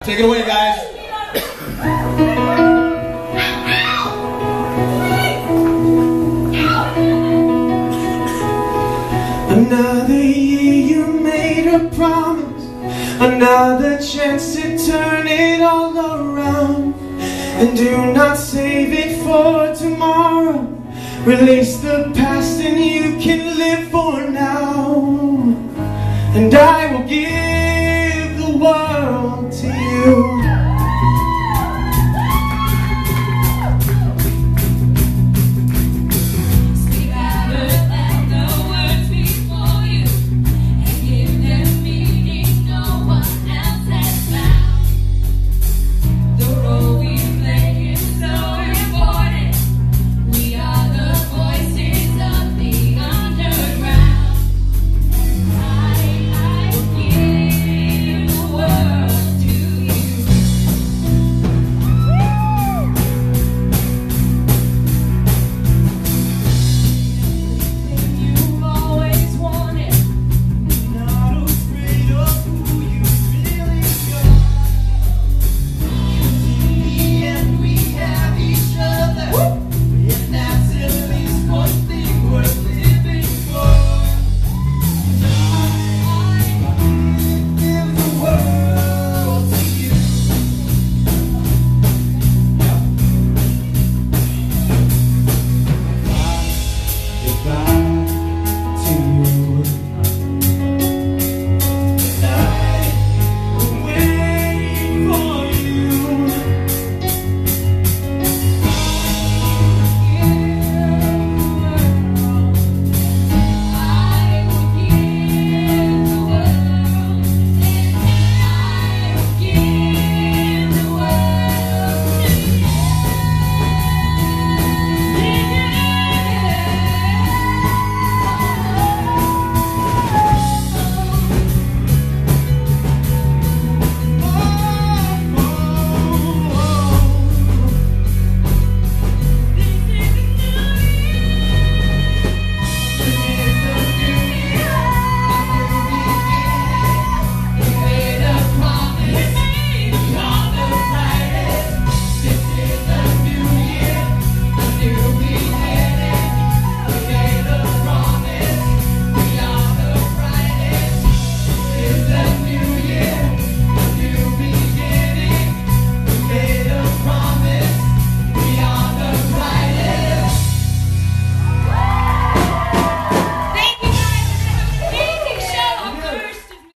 Take it away, guys. Another year you made a promise, another chance to turn it all around. And do not save it for tomorrow. Release the past and you can live for now. And I will give